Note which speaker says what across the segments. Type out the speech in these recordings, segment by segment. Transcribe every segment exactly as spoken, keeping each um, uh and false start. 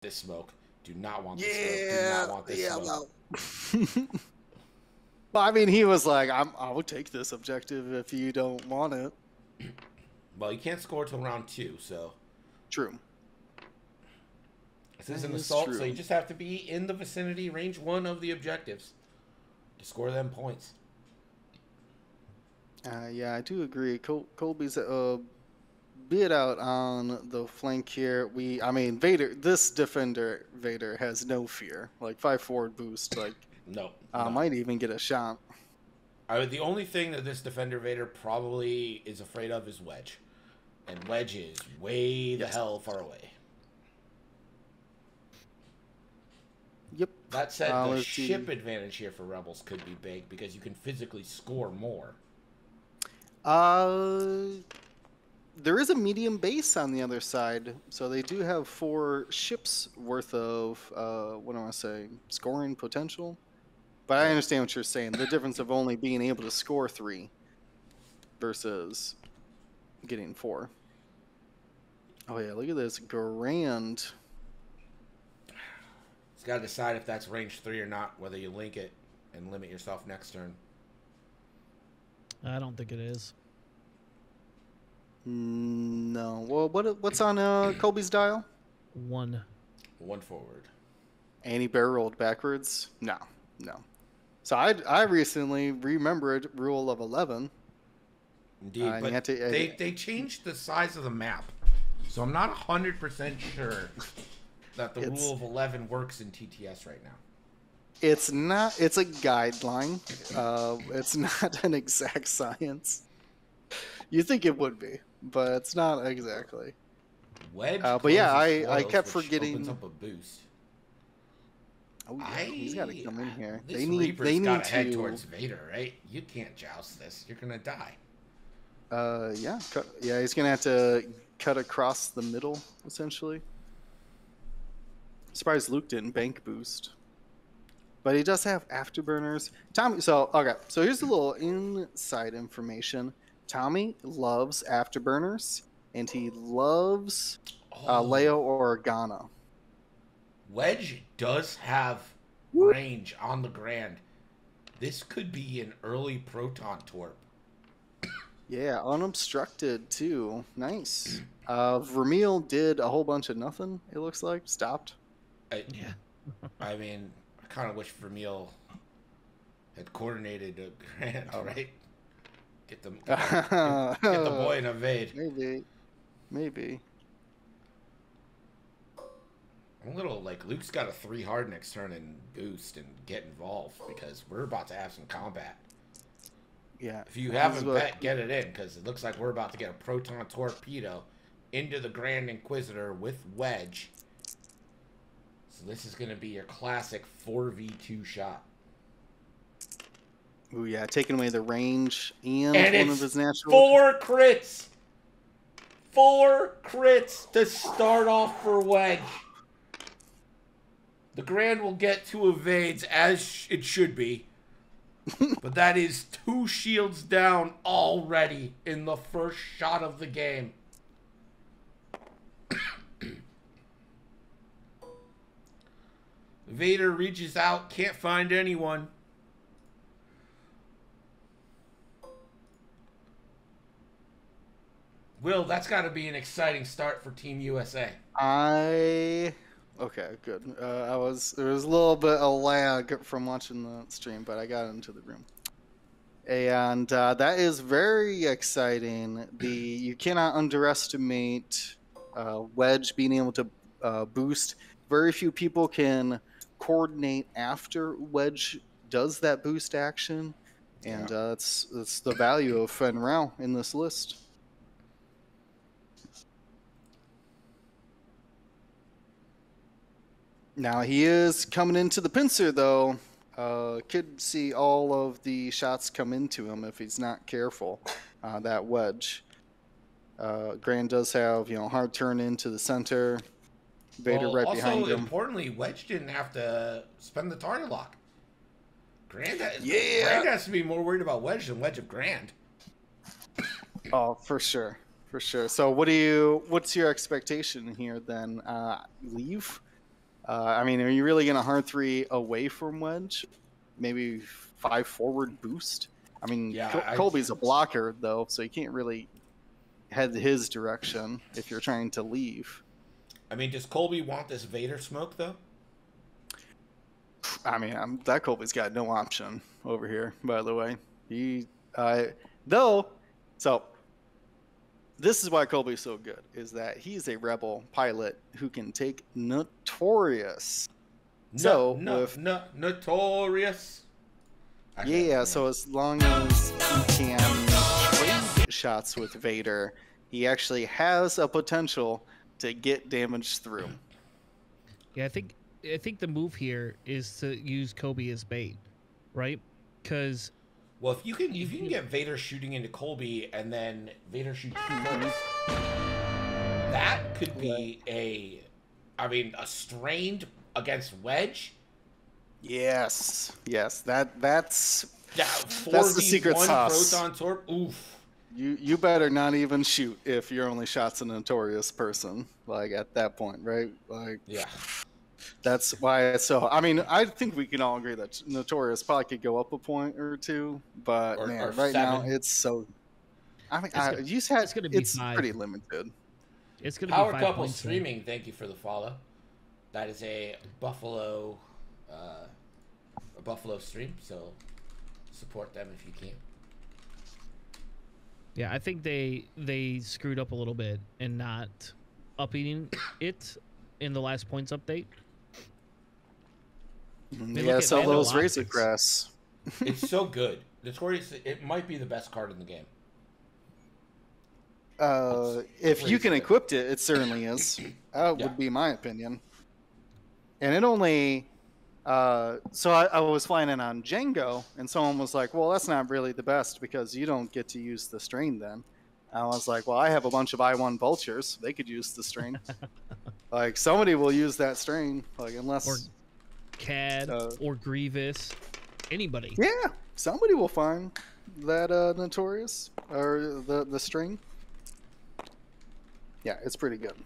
Speaker 1: this smoke. Do not want this smoke. Do
Speaker 2: Yeah,
Speaker 1: not want this
Speaker 2: yeah,
Speaker 1: smoke.
Speaker 2: well. Well, I mean, he was like, I'm, I would take this objective if you don't want it.
Speaker 1: Well, you can't score till round two, so.
Speaker 2: True.
Speaker 1: This is
Speaker 2: That
Speaker 1: an
Speaker 2: is
Speaker 1: assault,
Speaker 2: true.
Speaker 1: so you just have to be in the vicinity, range one of the objectives to score them points.
Speaker 2: Uh, yeah, I do agree. Col- Colby's a bit out on the flank here. We, I mean, Vader, this defender, Vader, has no fear. Like, five forward boost, like,
Speaker 1: No.
Speaker 2: uh,
Speaker 1: no.
Speaker 2: might even get a shot.
Speaker 1: I, the only thing that this defender Vader probably is afraid of is Wedge. And Wedge is way the
Speaker 2: Yes.
Speaker 1: hell far away.
Speaker 2: Yep.
Speaker 1: That said,
Speaker 2: Uh,
Speaker 1: the
Speaker 2: let's see.
Speaker 1: ship advantage here for Rebels could be big because you can physically score more.
Speaker 2: Uh, there is a medium base on the other side, so they do have four ships worth of, uh, what do I want to say, scoring potential. But I understand what you're saying. The difference of only being able to score three versus getting four. Oh yeah, look at this grand.
Speaker 1: It's got to decide if that's range three or not, whether you link it and limit yourself next turn.
Speaker 3: I don't think it is.
Speaker 2: Mm, no. Well, what what's on uh, Colby's dial?
Speaker 3: One.
Speaker 1: One forward.
Speaker 2: And he barreled backwards? No, no. So I I recently remembered rule of eleven.
Speaker 1: Indeed,
Speaker 2: Uh, and
Speaker 1: but
Speaker 2: you have to- uh,
Speaker 1: they, they changed the size of the map. So I'm not one hundred percent sure that the
Speaker 2: It's-
Speaker 1: rule of eleven works in T T S right now.
Speaker 2: It's not. It's a guideline. Uh, it's not an exact science. You think it would be, but it's not exactly.
Speaker 1: Wedge
Speaker 2: Uh, but yeah,
Speaker 1: closes
Speaker 2: I- I
Speaker 1: foils,
Speaker 2: kept
Speaker 1: which
Speaker 2: forgetting-
Speaker 1: opens up a boost.
Speaker 2: Oh yeah,
Speaker 1: I,
Speaker 2: he's got to come in here.
Speaker 1: This
Speaker 2: They need.
Speaker 1: Reaper's
Speaker 2: They need
Speaker 1: gotta
Speaker 2: to.
Speaker 1: head towards Vader, right? You can't joust this. You're gonna die.
Speaker 2: Uh, yeah, cut, yeah. He's gonna have to cut across the middle, essentially. Surprised Luke didn't bank boost, but he does have afterburners. Tommy. So okay. So here's a little inside information. Tommy loves afterburners, and he loves uh,
Speaker 1: Oh,
Speaker 2: Leo Organa.
Speaker 1: Wedge does have range on the Grand. This could be an early proton torp.
Speaker 2: Yeah, unobstructed too. Nice. Uh, Vermeil did a whole bunch of nothing. It looks like stopped.
Speaker 1: I,
Speaker 3: Yeah.
Speaker 1: I mean, I kind of wish Vermeil had coordinated a Grand,
Speaker 2: Oh.
Speaker 1: right? Get them, get, get, get the boy in evade.
Speaker 2: Maybe, maybe.
Speaker 1: I'm a little like Luke's got a three hard next turn and boost and get involved because we're about to have some combat.
Speaker 2: Yeah.
Speaker 1: If you
Speaker 2: this
Speaker 1: haven't
Speaker 2: is what-
Speaker 1: bet, get it in because it looks like we're about to get a proton torpedo into the Grand Inquisitor with Wedge. So this is going to be your classic four v two shot.
Speaker 2: Ooh, yeah, taking away the range and,
Speaker 1: And
Speaker 2: one
Speaker 1: it's
Speaker 2: of his natural.
Speaker 1: four crits. Four crits to start off for Wedge. The Grand will get two evades as sh- it should be. But that is two shields down already in the first shot of the game. Vader reaches out, can't find anyone. Will, that's got to be an exciting start for Team U S A.
Speaker 2: I. Okay, good. Uh, I was there was a little bit of lag from watching the stream, but I got into the room, and uh, that is very exciting. The you cannot underestimate uh, Wedge being able to uh, boost. Very few people can coordinate after Wedge does that boost action, and uh, that's that's the value of Fen Rao in this list. Now he is coming into the pincer though. Uh, could see all of the shots come into him if he's not careful. Uh, that Wedge. Uh, Grand does have, you know, hard turn into the center. Vader
Speaker 1: Well,
Speaker 2: right
Speaker 1: also,
Speaker 2: behind him.
Speaker 1: importantly, Wedge didn't have to spend the target lock. Grand,
Speaker 2: Yeah.
Speaker 1: Grand has to be more worried about Wedge than Wedge of Grand.
Speaker 2: Oh, for sure, for sure. So, what do you? What's your expectation here then? Uh, leave Uh, I mean, are you really going to hard three away from Wedge? Maybe five forward boost? I mean,
Speaker 1: Yeah,
Speaker 2: Col-
Speaker 1: I-
Speaker 2: Colby's a blocker, though, so you can't really head his direction if you're trying to leave.
Speaker 1: I mean, does Colby want this Vader smoke, though?
Speaker 2: I mean, I'm, that Colby's got no option over here, by the way. He, uh, though, so this is why Colby's so good, is that he's a rebel pilot who can take Notorious.
Speaker 1: No,
Speaker 2: So,
Speaker 1: no,
Speaker 2: with-
Speaker 1: no, notorious. I can't-
Speaker 2: Yeah, so as long as he can trade shots with Vader, he actually has a potential to get damage through.
Speaker 3: Yeah, I think I think the move here is to use Kobe as bait, right? Because
Speaker 1: Well, if you can, if you can get Vader shooting into Colby and then Vader shoots first, that could be a, I mean, a strained against Wedge.
Speaker 2: Yes, yes, that that's
Speaker 1: Yeah,
Speaker 2: That's the secret
Speaker 1: four v one
Speaker 2: sauce.
Speaker 1: Proton Torp. Oof.
Speaker 2: you. You better not even shoot if your only shot's a Notorious person. Like at that point, right? Like
Speaker 1: Yeah.
Speaker 2: that's why. It's so I mean, I think we can all agree that Notorious probably could go up a point or two, but
Speaker 1: Or-
Speaker 2: man,
Speaker 1: or
Speaker 2: right now
Speaker 1: seven.
Speaker 2: it's so. I mean,
Speaker 3: It's
Speaker 2: I,
Speaker 3: gonna-
Speaker 2: you had
Speaker 3: it's gonna be
Speaker 2: it's
Speaker 3: five.
Speaker 2: pretty limited.
Speaker 3: it's gonna
Speaker 1: Power
Speaker 3: be five
Speaker 1: Couple
Speaker 3: points. there.
Speaker 1: Streaming, thank you for the follow. That is a Buffalo, uh, a Buffalo stream, so support them if you can.
Speaker 3: Yeah, I think they they screwed up a little bit and not upping it in the last points update.
Speaker 2: You
Speaker 3: look
Speaker 2: gotta
Speaker 3: at
Speaker 2: sell
Speaker 3: Vandal
Speaker 2: those Razor
Speaker 3: Optics.
Speaker 2: Crest.
Speaker 1: It's so good. Notorious, it might be the best card in the game.
Speaker 2: Uh,
Speaker 1: It's
Speaker 2: if you can
Speaker 1: crazy.
Speaker 2: equip it, it certainly is. That
Speaker 1: Yeah.
Speaker 2: would be my opinion. And it only. Uh, so I, I was flying in on Django, and someone was like, "Well, that's not really the best because you don't get to use the strain then." I was like, "Well, I have a bunch of I one vultures. They could use the strain. Like somebody will use that strain. Like unless,
Speaker 3: Or Cad
Speaker 2: Uh,
Speaker 3: or Grievous, anybody.
Speaker 2: yeah, somebody will find that uh, Notorious or the the strain. Yeah, it's pretty good.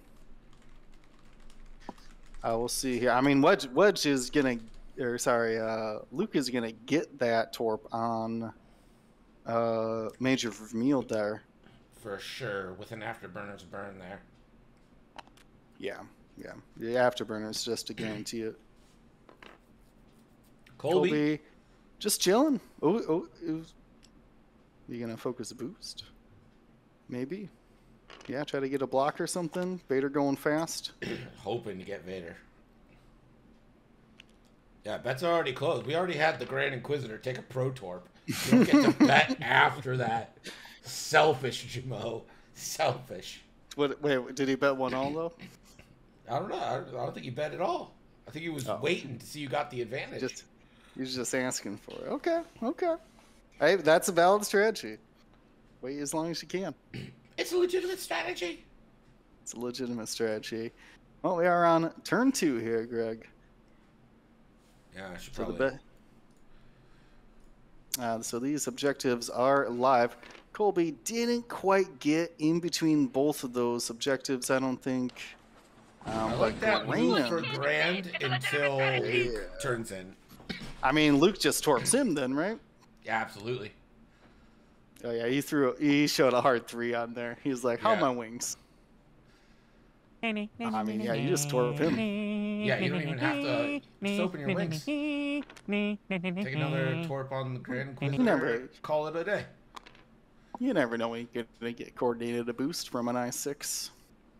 Speaker 2: Uh, we'll see here. I mean, Wedge Wedge is gonna, or sorry, uh, Luke is gonna get that torp on uh, Major Vermeil there.
Speaker 1: For sure, with an Afterburner's burn there.
Speaker 2: Yeah, yeah. The afterburner's just to guarantee it.
Speaker 1: Colby,
Speaker 2: Colby, just chilling. Oh, oh, it was- you gonna focus boost? Maybe. Yeah, try to get a block or something. Vader going fast.
Speaker 1: hoping to get Vader. Yeah, bets are already closed. We already had the Grand Inquisitor take a Pro Torp. You don't get to bet after that. Selfish, Jamo. Selfish.
Speaker 2: What? Wait, did he bet one all though?
Speaker 1: I don't know. I don't, I don't think he bet at all. I think he was
Speaker 2: Oh.
Speaker 1: waiting to see who got the advantage.
Speaker 2: Just he's just asking for it. Okay, okay. Hey, that's a valid strategy. Wait as long as you can.
Speaker 1: It's a legitimate strategy.
Speaker 2: It's a legitimate strategy. Well, we are on turn two here, Greg.
Speaker 1: Yeah, I should
Speaker 2: So the
Speaker 1: probably.
Speaker 2: bet. Uh, so these objectives are live. Colby didn't quite get in between both of those objectives, I don't think. Um,
Speaker 1: I
Speaker 2: but
Speaker 1: like that move
Speaker 2: Graham-
Speaker 1: for Grand until Luke turns in.
Speaker 2: I mean, Luke just torps him then, right?
Speaker 1: Yeah, absolutely.
Speaker 2: Oh yeah, he threw. He showed a hard three on there. He was like, "How
Speaker 1: Yeah.
Speaker 2: my wings?" I mean, yeah, you just torp him.
Speaker 1: Yeah, you don't even have to just open your wings. Take another Torp on the Grand Inquisitor.
Speaker 2: Never.
Speaker 1: Call it a day.
Speaker 2: You never know when you're gonna get coordinated a boost from an I six.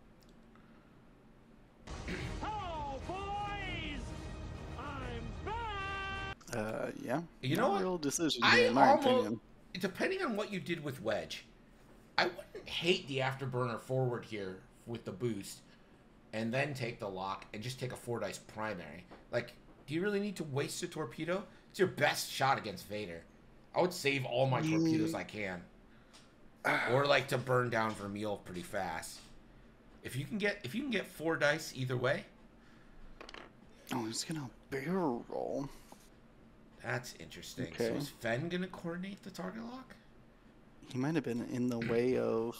Speaker 4: Hello, boys! I'm back!
Speaker 2: Uh, yeah.
Speaker 1: You know
Speaker 2: Not a
Speaker 1: what?
Speaker 2: real decision
Speaker 1: I
Speaker 2: here, in my
Speaker 1: almost,
Speaker 2: opinion.
Speaker 1: depending on what you did with Wedge, I wouldn't hate the afterburner forward here with the boost, and then take the lock and just take a four dice primary. Like, do you really need to waste a torpedo? It's your best shot against Vader. I would save all my torpedoes I can, or like to burn down Vermeil pretty fast. If you can get if you can get four dice either way,
Speaker 2: Oh, he's gonna barrel roll.
Speaker 1: that's interesting. So
Speaker 2: Okay.
Speaker 1: is Fen gonna coordinate the target lock?
Speaker 2: He might have been in the way of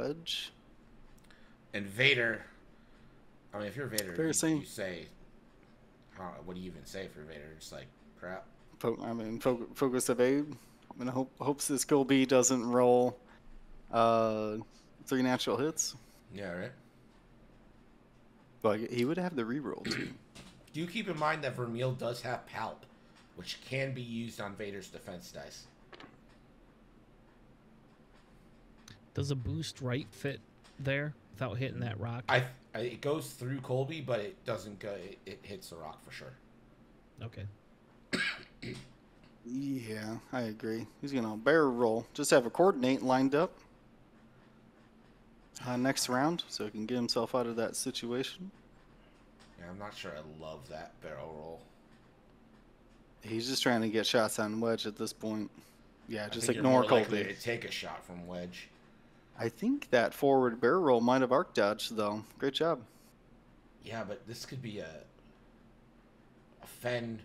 Speaker 2: Wedge.
Speaker 1: And Vader, I mean, if you're Vader,
Speaker 2: Very
Speaker 1: you,
Speaker 2: same.
Speaker 1: you say, I don't know, what do you even say for Vader? Just like crap.
Speaker 2: Fo- I mean, fo- focus evade. I mean, I hope hopes this Colby doesn't roll uh, three natural hits.
Speaker 1: Yeah, right.
Speaker 2: But he would have the reroll too.
Speaker 1: Do keep in mind that Vermeil does have Palp, which can be used on Vader's defense dice.
Speaker 3: Does a boost right fit there without hitting that rock?
Speaker 1: I, I it goes through Colby, but it doesn't go. It, it hits the rock for sure.
Speaker 3: Okay.
Speaker 2: Yeah, I agree. He's gonna barrel roll. Just have a coordinate lined up uh, next round, so he can get himself out of that situation.
Speaker 1: Yeah, I'm not sure I love that barrel roll.
Speaker 2: He's just trying to get shots on Wedge at this point. Yeah,
Speaker 1: I
Speaker 2: just
Speaker 1: think
Speaker 2: ignore
Speaker 1: you're more likely
Speaker 2: Colby.
Speaker 1: to take a shot from Wedge.
Speaker 2: I think that forward barrel roll might have arc dodged though. Great job.
Speaker 1: Yeah, but this could be a a Fen.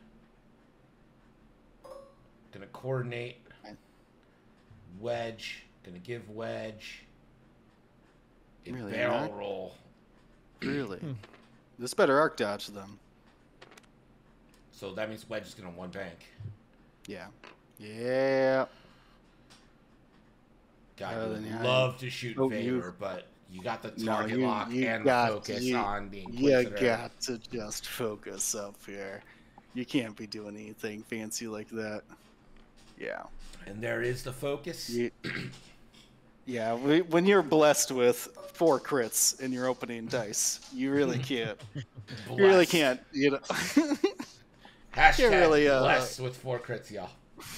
Speaker 1: Gonna coordinate. Wedge. Gonna give Wedge. A
Speaker 2: Really
Speaker 1: barrel
Speaker 2: not?
Speaker 1: roll.
Speaker 2: Really? This better arc dodge them.
Speaker 1: So that means Wedge is gonna one bank.
Speaker 2: Yeah. Yeah.
Speaker 1: God,
Speaker 2: Uh,
Speaker 1: I
Speaker 2: then,
Speaker 1: would
Speaker 2: yeah,
Speaker 1: love to shoot
Speaker 2: oh,
Speaker 1: Vader,
Speaker 2: you-
Speaker 1: but you got the
Speaker 2: No,
Speaker 1: target
Speaker 2: you-
Speaker 1: lock
Speaker 2: you
Speaker 1: and
Speaker 2: got-
Speaker 1: the focus
Speaker 2: you-
Speaker 1: on the
Speaker 2: You
Speaker 1: Inquisitor.
Speaker 2: got to just focus up here. You can't be doing anything fancy like that. Yeah.
Speaker 1: And there is the focus.
Speaker 2: You, yeah, we, when you're blessed with four crits in your opening dice, you really can't. You really
Speaker 1: Blessed.
Speaker 2: can't. You know.
Speaker 1: Hashtag
Speaker 2: really, uh,
Speaker 1: blessed with four crits, y'all.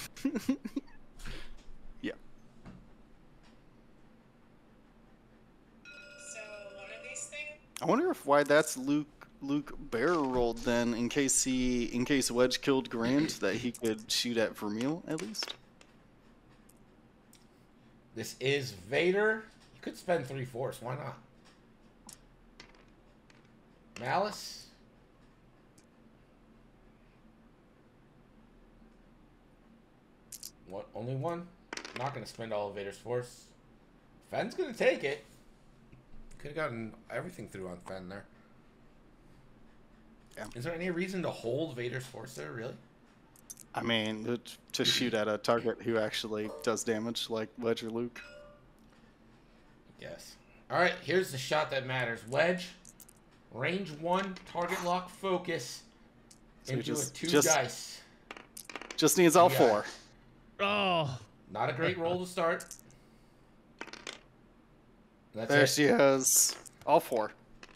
Speaker 2: Yeah.
Speaker 5: So one of these things.
Speaker 2: I wonder if why that's Luke. Luke barrel rolled then, in case he, in case Wedge killed Grand, that he could shoot at Vermeil at least.
Speaker 1: This is Vader. You could spend three force. Why not? Malice. What? Only one? Not going to spend all of Vader's force. Fenn's going to take it. Could have gotten everything through on Fenn there.
Speaker 2: Yeah.
Speaker 1: Is there any reason to hold Vader's force there, really?
Speaker 2: I mean, to, to shoot at a target who actually does damage, like Wedge or Luke.
Speaker 1: Yes. All right, here's the shot that matters. Wedge, range one, target lock, focus,
Speaker 2: So
Speaker 1: into
Speaker 2: just-
Speaker 1: a two
Speaker 2: just-
Speaker 1: dice.
Speaker 2: Just needs all
Speaker 1: Yeah.
Speaker 2: four.
Speaker 3: Oh,
Speaker 1: Not a great roll to start. That's
Speaker 2: There
Speaker 1: it.
Speaker 2: she is. All four.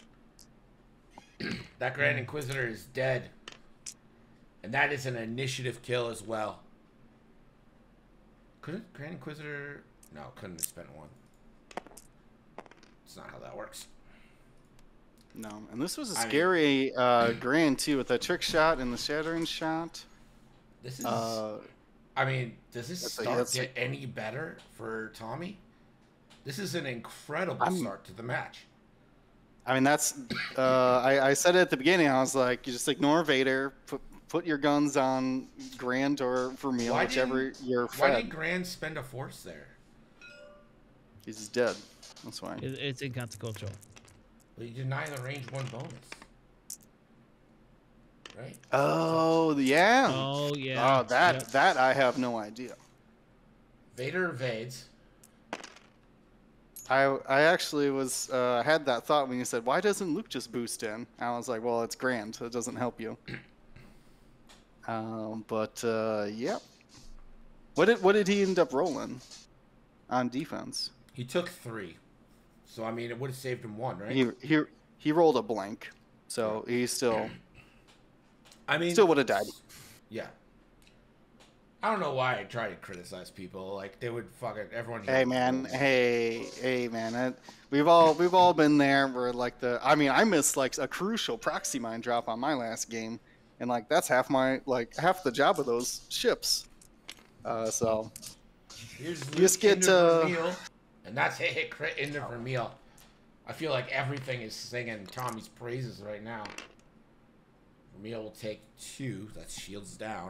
Speaker 1: That Grand Inquisitor is dead. And that is an initiative kill as well. Couldn't Grand Inquisitor... No, couldn't have spent one. It's not how that works.
Speaker 2: No, and this was a
Speaker 1: I mean-
Speaker 2: scary uh, Grand too, with the trick shot and the shattering shot.
Speaker 1: This is...
Speaker 2: Uh,
Speaker 1: I mean, does this
Speaker 2: That's a-
Speaker 1: start
Speaker 2: that's a-
Speaker 1: get any better for Tommy? This is an incredible
Speaker 2: I'm-
Speaker 1: start to the match.
Speaker 2: I mean, that's. Uh, I, I said it at the beginning. I was like, you just ignore Vader. Put put your guns on Grand or Vermeil,
Speaker 1: Why
Speaker 2: whichever
Speaker 1: didn't-
Speaker 2: you're
Speaker 1: Why
Speaker 2: fed.
Speaker 1: did Grand spend a force there?
Speaker 2: He's dead. That's why.
Speaker 3: it, it's inconsequential.
Speaker 1: Well, you deny the range one bonus. Right?
Speaker 2: Oh yeah.
Speaker 3: Oh yeah.
Speaker 2: Oh, that
Speaker 3: Yep.
Speaker 2: that I have no idea.
Speaker 1: Vader evades.
Speaker 2: I I actually was uh, had that thought when you said, why doesn't Luke just boost in? I was like, well, it's Grand, so it doesn't help you. Um, but uh, yep. What did what did he end up rolling on defense?
Speaker 1: He took three. So, I mean, it would have saved him one, right?
Speaker 2: He he he rolled a blank, so he still
Speaker 1: I mean...
Speaker 2: still would have died.
Speaker 1: Yeah. I don't know why I try to criticize people. Like, they would fucking... Everyone... here
Speaker 2: Hey man,
Speaker 1: rules.
Speaker 2: hey hey man, it, we've all we've all been there. Where like the I mean I missed like a crucial proxy mine drop on my last game, and like that's half my like half the job of those ships. Uh, so
Speaker 1: Here's
Speaker 2: You just
Speaker 1: Luke
Speaker 2: get,
Speaker 1: into
Speaker 2: uh,
Speaker 1: Vermeil, and that's hit hit crit into Vermeil. I feel like everything is singing Tommy's praises right now. Vermeil will take two. That's shields down.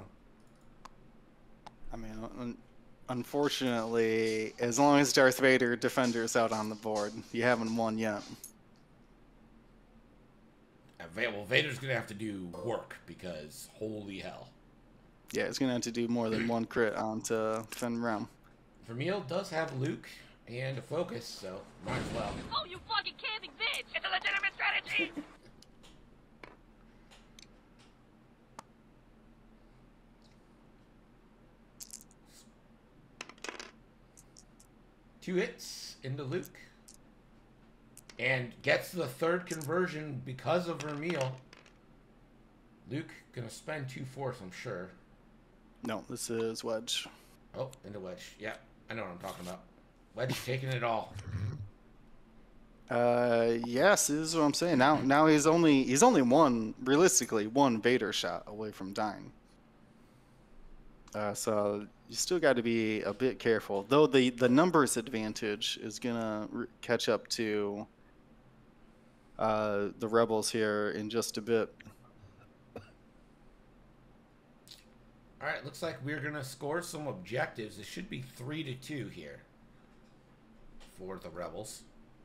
Speaker 2: I mean, un- unfortunately, as long as Darth Vader Defender's out on the board, you haven't won yet.
Speaker 1: Uh, Va- well, Vader's gonna have to do work because holy hell.
Speaker 2: Yeah, he's gonna have to do more than one crit onto Fenrir.
Speaker 1: Vermeil does have Luke and a focus, so might as well.
Speaker 4: Oh, you fucking camping bitch! It's a legitimate strategy!
Speaker 1: Two hits into Luke. And gets the third conversion because of Vermeil. Luke gonna spend two force, I'm sure.
Speaker 2: No, this is Wedge.
Speaker 1: Oh, into Wedge. Yeah, I know what I'm talking about. Wedge taking it all.
Speaker 2: Uh, yes, this is what I'm saying. Now, now he's only he's only one realistically one Vader shot away from dying. Uh, so you still got to be a bit careful. Though the the numbers advantage is gonna re- catch up to uh, the rebels here in just a bit.
Speaker 1: All right, looks like we're gonna score some objectives. It should be three to two here for the rebels.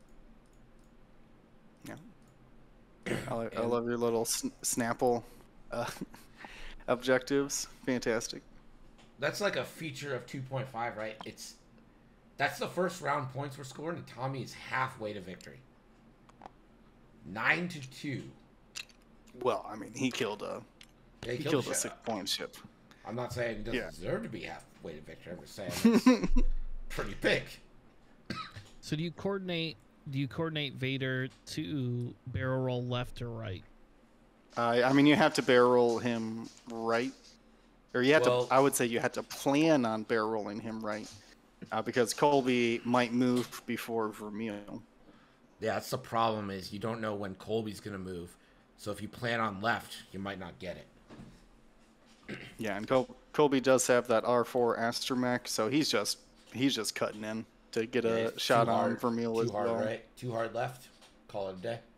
Speaker 2: Yeah, I, li- I love your little sn- Snapple uh, objectives. Fantastic.
Speaker 1: That's like a feature of two point five, right? It's that's the first round points we're scoring, and Tommy is halfway to victory. Nine to two.
Speaker 2: Well, I mean, he killed a
Speaker 1: Yeah,
Speaker 2: he
Speaker 1: killed
Speaker 2: killed
Speaker 1: the
Speaker 2: a
Speaker 1: shit.
Speaker 2: six point ship.
Speaker 1: I'm not saying he doesn't
Speaker 2: Yeah.
Speaker 1: deserve to be halfway to victory. I'm just saying it's pretty big.
Speaker 3: So do you coordinate? Do you coordinate Vader to barrel roll left or right?
Speaker 2: Uh, I mean, you have to barrel roll him right, or you have
Speaker 1: Well-
Speaker 2: to. I would say you had to plan on barrel rolling him right, uh, because Colby might move before Vermeil.
Speaker 1: Yeah, that's the problem is you don't know when Colby's gonna move. So if you plan on left, you might not get it.
Speaker 2: Yeah, and Col- Colby does have that R four astromech, so he's just he's just cutting in to get
Speaker 1: Yeah,
Speaker 2: a
Speaker 1: it's
Speaker 2: shot
Speaker 1: too
Speaker 2: on
Speaker 1: hard-
Speaker 2: Vermeil
Speaker 1: Too
Speaker 2: as
Speaker 1: hard
Speaker 2: well.
Speaker 1: right, too hard left. Call it a day.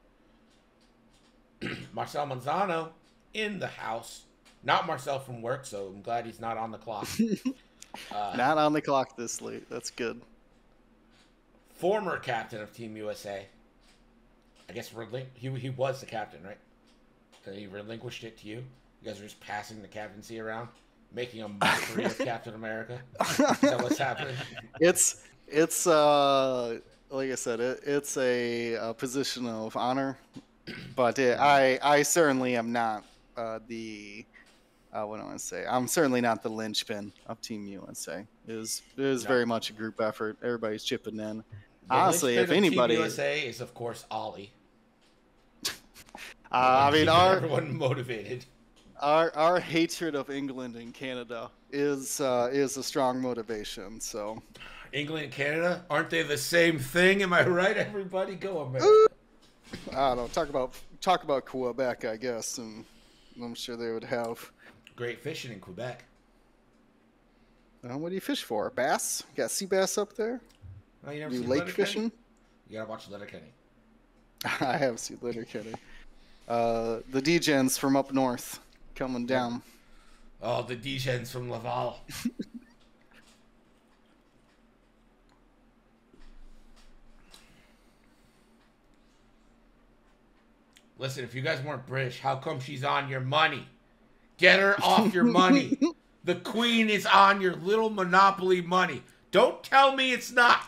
Speaker 1: Marcel Manzano in the house. Not Marcel from work, so I'm glad he's not on the clock. uh,
Speaker 2: Not on the clock this late. That's good.
Speaker 1: former captain of Team U S A. I guess relin- he he was the captain, right? And he relinquished it to you. You guys are just passing the captaincy around, making a mockery of Captain America. Is that what's happening?
Speaker 2: It's it's uh like I said, it, it's a, a position of honor, but it, I I certainly am not uh, the uh, what do I want to say? I'm certainly not the linchpin of Team U S A. It is it is
Speaker 1: No.
Speaker 2: very much a group effort. Everybody's chipping in.
Speaker 1: The
Speaker 2: Honestly,
Speaker 1: linchpin
Speaker 2: if
Speaker 1: of
Speaker 2: anybody,
Speaker 1: Team U S A is of course Ollie.
Speaker 2: uh, I mean
Speaker 1: Keeping
Speaker 2: our
Speaker 1: everyone motivated.
Speaker 2: our our hatred of England and Canada is uh, is a strong motivation. So.
Speaker 1: England and Canada, aren't they the same thing? Am I right, everybody? Go America.
Speaker 2: I don't know. Talk about talk about Quebec, I guess, and I'm sure they would have.
Speaker 1: Great fishing in Quebec.
Speaker 2: Uh, what do you fish for? Bass? You got sea bass up there?
Speaker 1: Oh, you never
Speaker 2: You
Speaker 1: seen
Speaker 2: lake
Speaker 1: Letterkenny?
Speaker 2: fishing?
Speaker 1: You gotta watch Letterkenny.
Speaker 2: I have seen Letterkenny. Uh, the D-gens from up north coming down.
Speaker 1: Oh, the D-gens from Laval. Listen, if you guys weren't British, how come she's on your money? Get her off your money. The queen is on your little monopoly money. Don't tell me it's not.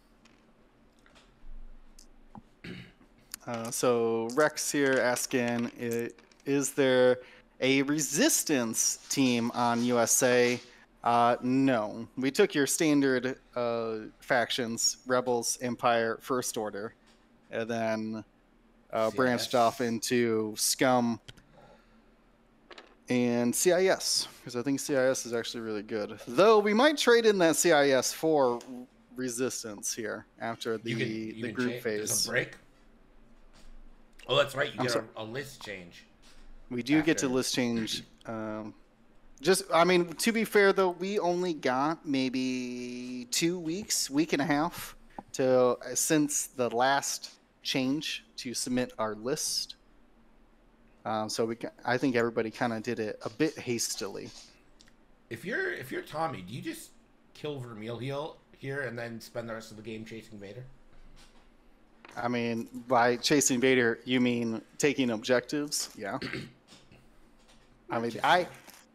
Speaker 2: Uh, so Rex here asking, i- is there a resistance team on U S A? Uh, no. We took your standard uh, factions, Rebels, Empire, First Order, and then uh,
Speaker 1: C I S.
Speaker 2: branched off into Scum and C I S, because I think C I S is actually really good. Though we might trade in that C I S for resistance here after the,
Speaker 1: You can, you
Speaker 2: the
Speaker 1: can
Speaker 2: group
Speaker 1: change.
Speaker 2: phase.
Speaker 1: There's a break. Oh, that's right. You
Speaker 2: I'm
Speaker 1: get a,
Speaker 2: sorry.
Speaker 1: a list change.
Speaker 2: We do get to
Speaker 1: after.
Speaker 2: list change. Um, just, I mean, to be fair though, we only got maybe two weeks, week and a half, to since the last change to submit our list. Um, so we, ca- I think everybody kind of did it a bit hastily.
Speaker 1: If you're if you're Tommy, do you just kill Vermeil heel here and then spend the rest of the game chasing Vader?
Speaker 2: I mean, by chasing Vader, you mean taking objectives? Yeah. I mean, I,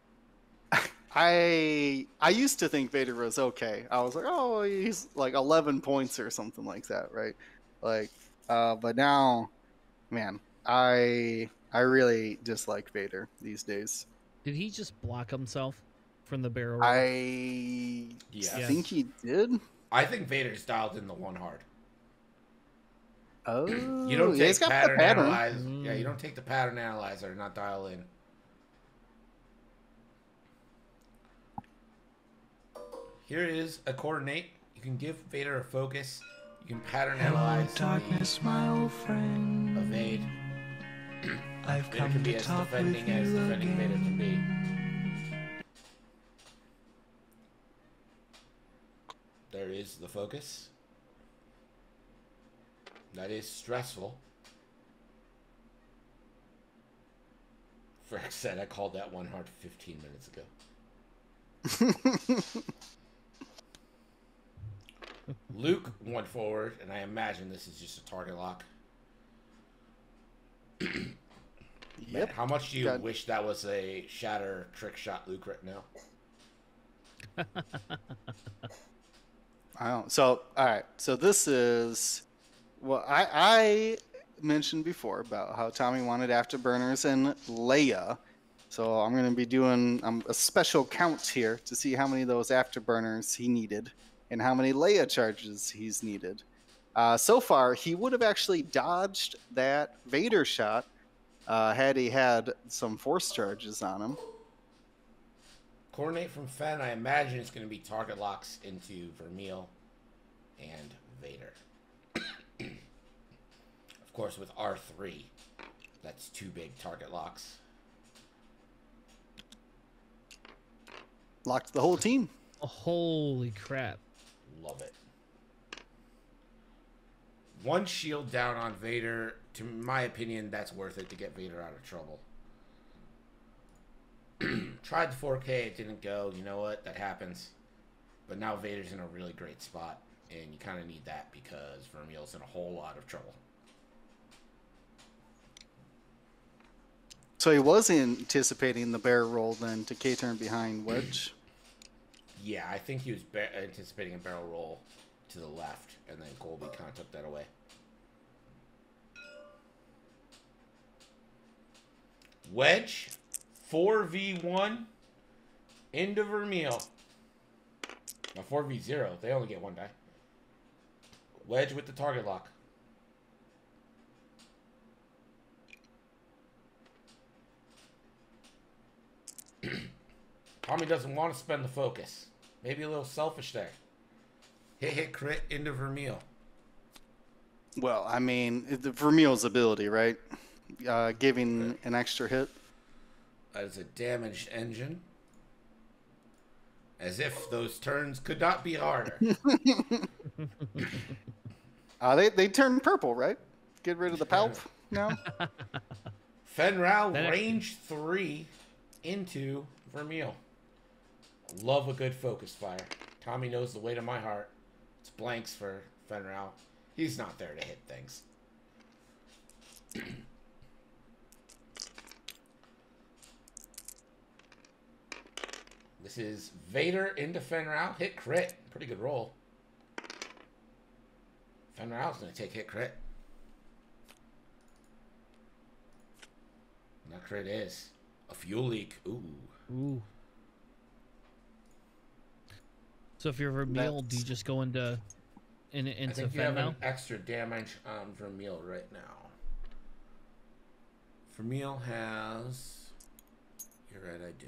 Speaker 2: I, I used to think Vader was okay. I was like, oh, he's like eleven points or something like that, right? Like, uh, but now, man, I, I really dislike Vader these days.
Speaker 3: Did he just block himself from the barrel roll?
Speaker 2: I
Speaker 1: Yes.
Speaker 2: think he did.
Speaker 1: I think Vader's dialed in the one hard.
Speaker 2: Oh,
Speaker 1: You don't
Speaker 2: yeah, he's
Speaker 1: take
Speaker 2: got the
Speaker 1: pattern,
Speaker 2: pattern.
Speaker 1: analyzer.
Speaker 3: Mm.
Speaker 1: Yeah, you don't take the pattern analyzer and not dial in. Here is a coordinate. You can give Vader a focus. You can pattern analyze
Speaker 5: Darkness, my old friend.
Speaker 1: the evade.
Speaker 5: I've
Speaker 1: Vader
Speaker 5: come
Speaker 1: can be
Speaker 5: to
Speaker 1: as
Speaker 5: talk with
Speaker 1: defending as
Speaker 5: you
Speaker 1: defending Vader can be.
Speaker 5: again.
Speaker 1: There is the focus. That is stressful. Frank said I called that one hard fifteen minutes ago. Luke went forward, and I imagine this is just a target lock. Man,
Speaker 2: Yep.
Speaker 1: how much do you
Speaker 2: Got-
Speaker 1: wish that was a shatter trick shot, Luke, right now?
Speaker 2: I don't. So, all right. So this is well, I I mentioned before about how Tommy wanted afterburners and Leia. So I'm going to be doing um, a special count here to see how many of those afterburners he needed and how many Leia charges he's needed. Uh, so far, he would have actually dodged that Vader shot uh, had he had some force charges on him.
Speaker 1: Coordinate from Fen, I imagine it's going to be target locks into Vermeil and Vader. Of course, with R three, that's two big target locks.
Speaker 2: Locked the whole team.
Speaker 3: Oh, holy crap.
Speaker 1: Love it. One shield down on Vader. To my opinion, that's worth it to get Vader out of trouble. Tried the four K, it didn't go. You know what? That happens. But now Vader's in a really great spot, and you kind of need that because Vermeil's in a whole lot of trouble.
Speaker 2: So he was anticipating the bear roll then to K-turn behind Wedge.
Speaker 1: Yeah, I think he was ba- anticipating a barrel roll to the left, and then Colby kind of took that away. Wedge, four v one, into Vermeil. Now four v zero, they only get one die. Wedge with the target lock. Tommy doesn't want to spend the focus. Maybe a little selfish there. Hit, hit, crit into Vermeil.
Speaker 2: Well, I mean, it- the Vermeil's ability, right? Uh, giving an extra hit.
Speaker 1: That is a damaged engine. As if those turns could not be harder.
Speaker 2: Uh, they they turn purple, right? Get rid of the palp now.
Speaker 1: Fenral,
Speaker 3: That-
Speaker 1: range three into Vermeil. Love a good focus fire. Tommy knows the weight of my heart. It's blanks for Fenral. He's not there to hit things. This is Vader into Fenral. Hit crit. Pretty good roll. Fenral's going to take hit crit. And that crit is a fuel leak. Ooh.
Speaker 3: Ooh. So if you're Vermeil, do you
Speaker 2: That's-
Speaker 3: just go into in,
Speaker 1: I
Speaker 3: into
Speaker 1: think you
Speaker 3: Fen
Speaker 1: have
Speaker 3: now?
Speaker 1: an extra damage on Vermeil right now. Vermeil has... You're right, I do.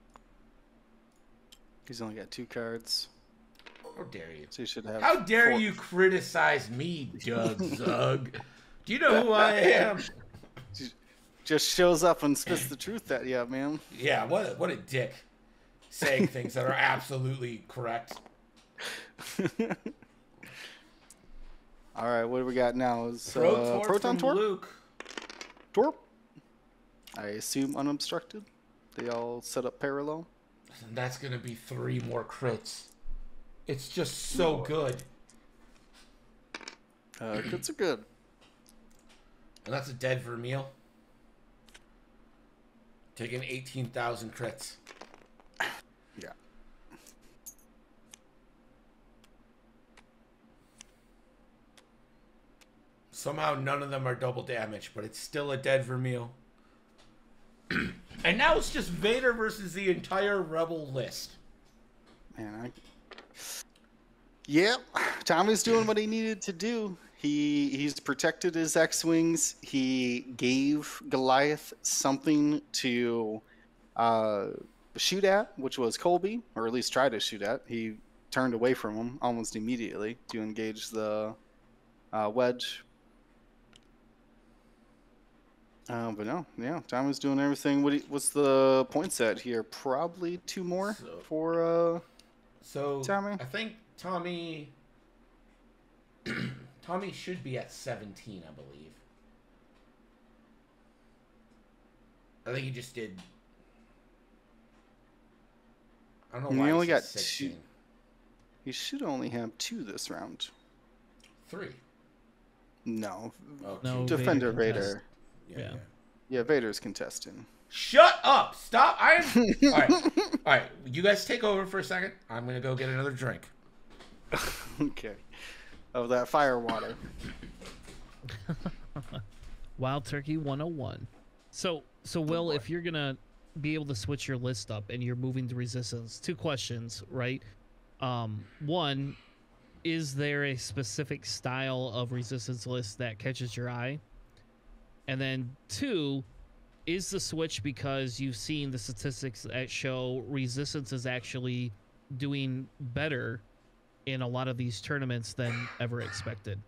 Speaker 2: He's only got two cards,
Speaker 1: How dare you?
Speaker 2: so you should have.
Speaker 1: How dare
Speaker 2: four.
Speaker 1: you criticize me, Doug Zug? Do you know who I am?
Speaker 2: Just shows up and spits the truth at you, man.
Speaker 1: Yeah, what a, what a dick. Saying things that are absolutely correct.
Speaker 2: All right, what do we got now? Is
Speaker 1: Pro
Speaker 2: uh,
Speaker 1: Torp
Speaker 2: proton
Speaker 1: from
Speaker 2: torp?
Speaker 1: Luke.
Speaker 2: Torp. I assume unobstructed. They all set up parallel.
Speaker 1: And that's going to be three more crits. It's just so good.
Speaker 2: Uh, crits are good.
Speaker 1: And that's a dead Vermeil. Taking eighteen thousand crits.
Speaker 2: Yeah.
Speaker 1: Somehow none of them are double damage, but it's still a dead Vermeil. And now it's just Vader versus the entire Rebel list.
Speaker 2: Man, I... Yep, Tommy's doing what he needed to do. He he's protected his X-wings. He gave Goliath something to uh, shoot at, which was Colby, or at least try to shoot at. He turned away from him almost immediately to engage the uh, wedge. Uh, but no, yeah, Tommy's doing everything. What do you, what's the points at here? Probably two more
Speaker 1: So-
Speaker 2: for uh,
Speaker 1: So
Speaker 2: Tommy?
Speaker 1: I think Tommy Tommy should be at seventeen, I believe. I think he just did. I don't know
Speaker 2: And
Speaker 1: why
Speaker 2: he
Speaker 1: it
Speaker 2: only
Speaker 1: says
Speaker 2: got
Speaker 1: sixteen.
Speaker 2: two. He should only have two this round.
Speaker 1: Three.
Speaker 2: No,
Speaker 1: Oh,
Speaker 3: No.
Speaker 1: two.
Speaker 2: Defender
Speaker 3: Vader
Speaker 2: Vader.
Speaker 3: contest.
Speaker 1: Yeah,
Speaker 3: Yeah.
Speaker 1: yeah.
Speaker 2: Yeah, Vader's contesting.
Speaker 1: Shut up! Stop! I am. All right, all right. You guys take over for a second. I'm gonna go get another drink.
Speaker 2: Okay. Of that fire water.
Speaker 3: Wild Turkey one oh one. So, so Will,
Speaker 2: boy.
Speaker 3: if you're gonna be able to switch your list up and you're moving to Resistance, two questions, right? Um, one, is there a specific style of Resistance list that catches your eye? And then two, is the switch because you've seen the statistics that show Resistance is actually doing better in a lot of these tournaments than ever expected?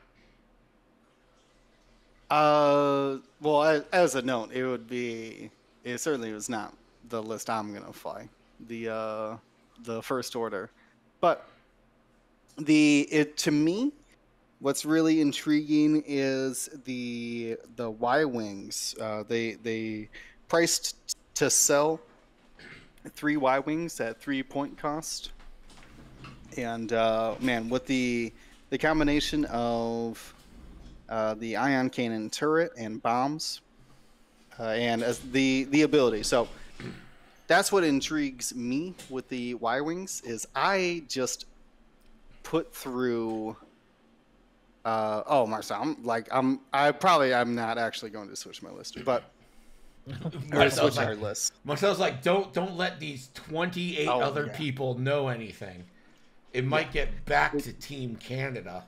Speaker 2: Uh, well, as, as a note, it would be. It certainly was not the list I'm gonna fly. The uh, the first order, but the it to me, what's really intriguing is the the Y wings. Uh, they they priced to sell three Y wings at three point cost, and uh, man, with the the combination of uh, the ion cannon turret and bombs, uh, and as the the ability. So that's what intrigues me with the Y wings is I just put through. Uh, oh, Marcel, I'm like I'm. I probably I'm not actually going to switch my list, but or
Speaker 1: Marcel's
Speaker 2: switch
Speaker 1: like,
Speaker 2: our list.
Speaker 1: Marcel's like, don't don't let these twenty-eight
Speaker 2: Oh,
Speaker 1: other
Speaker 2: yeah.
Speaker 1: people know anything. It might get back to Team Canada.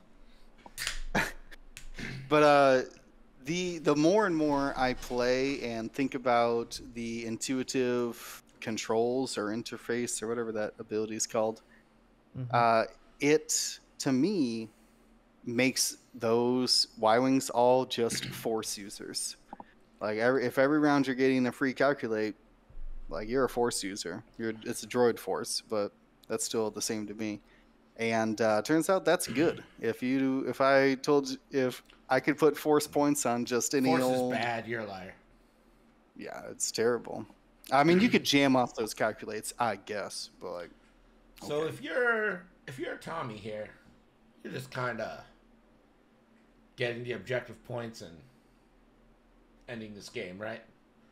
Speaker 2: But uh, the the more and more I play and think about the intuitive controls or interface or whatever that ability is called,
Speaker 3: Mhm.
Speaker 2: uh, it to me makes those Y wings all just force users. Like every, if every round you're getting a free calculate, like you're a force user. You're it's a droid force, but that's still the same to me. And uh, turns out that's good. If you if I told you, if I could put force points on just any
Speaker 1: Force
Speaker 2: old,
Speaker 1: is bad. You're a liar.
Speaker 2: yeah, it's terrible. I mean, you could jam off those calculates, I guess, but like,
Speaker 1: So
Speaker 2: okay.
Speaker 1: if you're if you're Tommy here, you're just kind of getting the objective points and ending this game, right?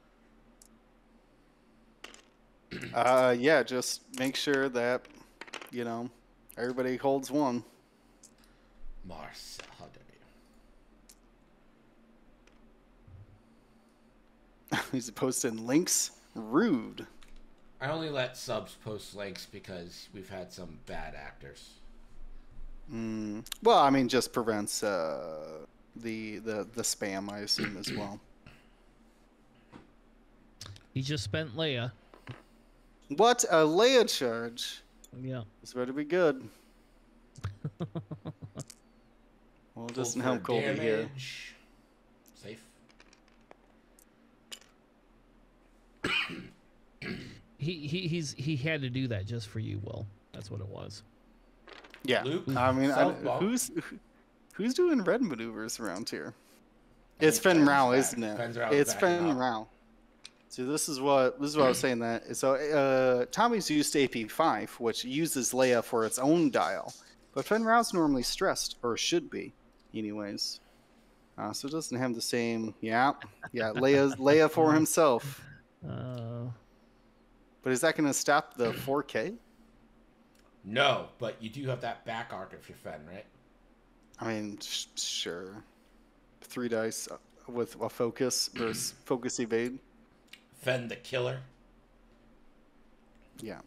Speaker 2: uh, yeah, just make sure that you know everybody holds one.
Speaker 1: Marcel, how dare you?
Speaker 2: He's posting links. Rude.
Speaker 1: I only let subs post links because we've had some bad actors.
Speaker 2: Mm. Well, I mean, just prevents uh, the the the spam, I assume, as well.
Speaker 3: He just spent Leia.
Speaker 2: What a Leia charge!
Speaker 3: Yeah.
Speaker 2: This better be good. Well, it doesn't
Speaker 1: Roll
Speaker 2: help
Speaker 1: for
Speaker 2: Colby here.
Speaker 1: damage. Safe.
Speaker 3: He, he he's he had to do that just for you, Will. That's what it was.
Speaker 2: Yeah,
Speaker 1: Luke,
Speaker 2: I mean, I,
Speaker 1: southpaw.
Speaker 2: who's who's doing red maneuvers around here?
Speaker 1: I
Speaker 2: It's
Speaker 1: think
Speaker 2: Fen
Speaker 1: Fen's
Speaker 2: Rao,
Speaker 1: back.
Speaker 2: isn't it?
Speaker 1: Fen's Rao's
Speaker 2: It's
Speaker 1: backing
Speaker 2: Fen
Speaker 1: up.
Speaker 2: Rao. So this is what this is what I was saying that so uh, Tommy's used A P five, which uses Leia for its own dial, but Fen Rao's normally stressed or should be, anyways. Uh, so it doesn't have the same. Yeah, yeah. Leia, Leia for himself.
Speaker 3: Uh,
Speaker 2: But is that going to stop the four K?
Speaker 1: No, but you do have that back arc if you're Fen, right?
Speaker 2: I mean, sh- sure. Three dice uh, with a focus versus focus evade.
Speaker 1: Fen the killer.
Speaker 2: Yeah.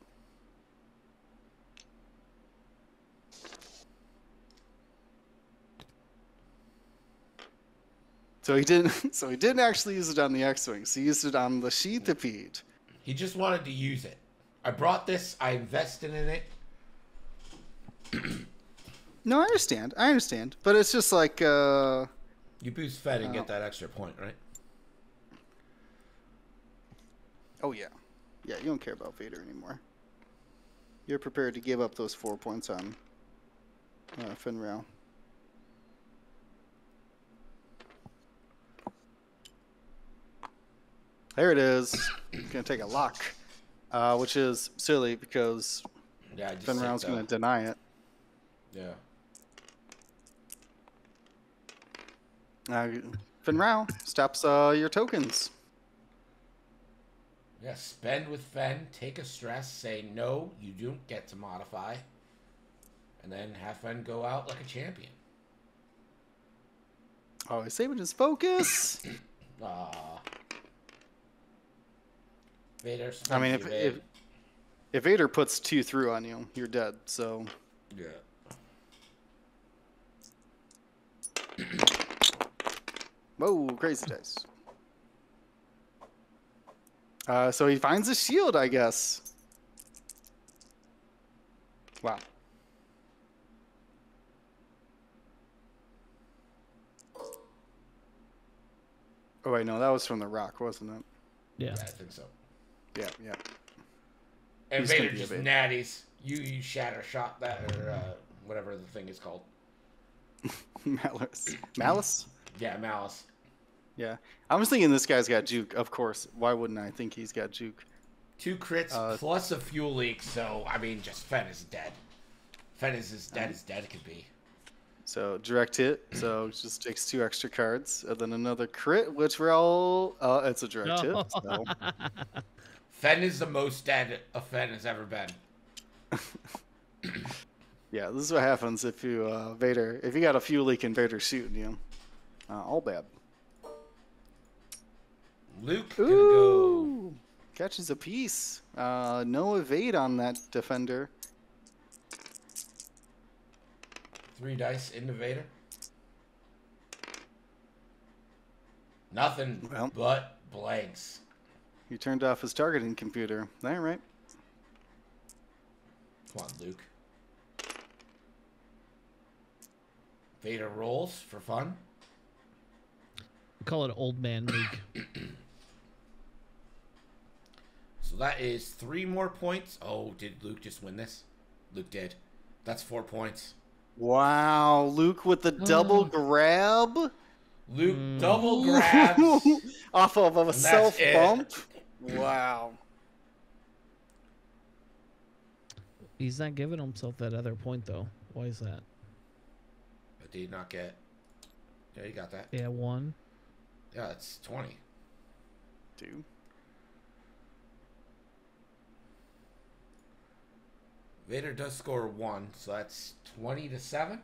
Speaker 2: So he didn't. So he didn't actually use it on the X-wing. So he used it on the Sheathipede.
Speaker 1: He just wanted to use it. I brought this. I invested in it.
Speaker 2: No, I understand. I understand. But it's just like. Uh,
Speaker 1: You boost Fen and
Speaker 2: Oh.
Speaker 1: get that extra point, right?
Speaker 2: oh yeah, yeah. You don't care about Vader anymore. You're prepared to give up those four points on uh, Finral. There it is. Gonna take a lock, uh, which is silly because
Speaker 1: Yeah, I just
Speaker 2: Finral's
Speaker 1: said
Speaker 2: gonna
Speaker 1: that.
Speaker 2: deny it.
Speaker 1: Yeah.
Speaker 2: Uh, Finral stops uh, your tokens.
Speaker 1: Yeah, spend with Fen, take a stress, say no, you don't get to modify, and then have Fen go out like a champion.
Speaker 2: Oh, he's saving his focus.
Speaker 1: Aww. Vader,
Speaker 2: I mean,
Speaker 1: spend
Speaker 2: if,
Speaker 1: the
Speaker 2: if
Speaker 1: evade.
Speaker 2: if Vader puts two through on you, you're dead. So
Speaker 1: Yeah.
Speaker 2: whoa, crazy dice. Uh, so he finds a shield, I guess. Wow. Oh wait, no, that was from the Rock, wasn't it?
Speaker 3: yeah.
Speaker 1: Yeah, I think so.
Speaker 2: Yeah, yeah.
Speaker 1: And
Speaker 2: He's gonna
Speaker 1: Vader
Speaker 2: be
Speaker 1: just
Speaker 2: evade.
Speaker 1: natties. You you shatter shot that or uh, whatever the thing is called.
Speaker 2: Malice. Malice?
Speaker 1: Yeah, malice.
Speaker 2: Yeah. I was thinking this guy's got juke, of course. Why wouldn't I think he's got juke?
Speaker 1: Two crits
Speaker 2: Uh,
Speaker 1: plus a fuel leak, so I mean, just Fen is dead. Fen is as dead as dead could be.
Speaker 2: So direct hit, so it just takes two extra cards, and then another crit, which we're all. Uh, it's a direct
Speaker 3: No.
Speaker 2: hit. So.
Speaker 1: Fen is the most dead a Fen has ever been.
Speaker 2: Yeah, this is what happens if you uh, Vader. If you got a fuel leak and Vader shooting you, uh, all bad.
Speaker 1: Luke gonna go
Speaker 2: Ooh, catches a piece. Uh, no evade on that defender.
Speaker 1: three dice into Vader. Nothing
Speaker 2: Well.
Speaker 1: but blanks.
Speaker 2: He turned off his targeting computer. All right.
Speaker 1: Come on, Luke. Vader rolls for fun.
Speaker 3: We call it old man Luke.
Speaker 1: So that is three more points. Oh, did Luke just win this? Luke did. That's four points.
Speaker 2: Wow, Luke with the double grab
Speaker 1: Luke
Speaker 3: Mm.
Speaker 1: double grabs.
Speaker 2: off of a
Speaker 1: that's
Speaker 2: self
Speaker 1: it.
Speaker 2: bump. Wow.
Speaker 3: He's not giving himself that other point though. Why is that?
Speaker 1: But did he not get? Yeah, you got that.
Speaker 3: Yeah, one.
Speaker 1: Yeah, it's twenty.
Speaker 2: Dude.
Speaker 1: Vader does score one, so that's twenty to seven.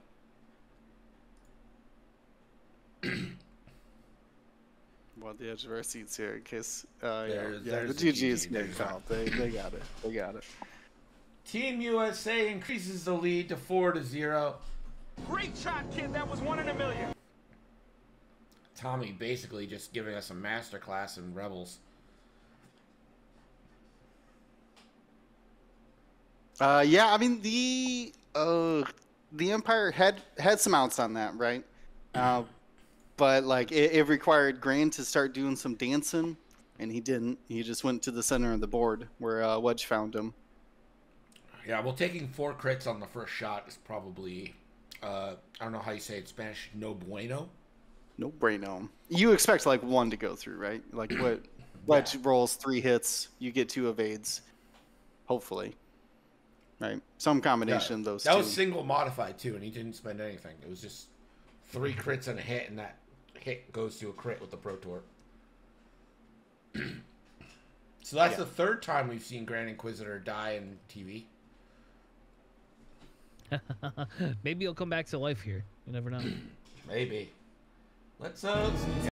Speaker 2: Well, the edge of our seats here in case. Uh, yeah,
Speaker 1: There-
Speaker 2: yeah,
Speaker 1: there's
Speaker 2: the
Speaker 1: the
Speaker 2: G G
Speaker 1: G G,
Speaker 2: is getting
Speaker 1: there's
Speaker 2: called. They, they got it. They got it.
Speaker 1: Team U S A increases the lead to four to zero.
Speaker 4: Great shot, kid. That was one in a million.
Speaker 1: Tommy basically just giving us a masterclass in Rebels.
Speaker 2: Uh, yeah, I mean the uh, the Empire had had some outs on that, right? Uh, but like it, it required Gran to start doing some dancing, and he didn't. He just went to the center of the board where uh, Wedge found him.
Speaker 1: Yeah, well, taking four crits on the first shot is probably, uh, I don't know how you say it in Spanish, no bueno.
Speaker 2: No braino. You expect like one to go through, right? Like what? Wedge
Speaker 1: Yeah.
Speaker 2: rolls three hits, you get two evades, hopefully. Right, some combination of those
Speaker 1: That
Speaker 2: two.
Speaker 1: was single modified too, and he didn't spend anything. It was just three crits and a hit, and that hit goes to a crit with the Pro Tour. So that's
Speaker 2: Yeah.
Speaker 1: the third time we've seen Grand Inquisitor die in T V.
Speaker 3: Maybe he'll come back to life here. You never know.
Speaker 1: Maybe. Let's uh. Let's,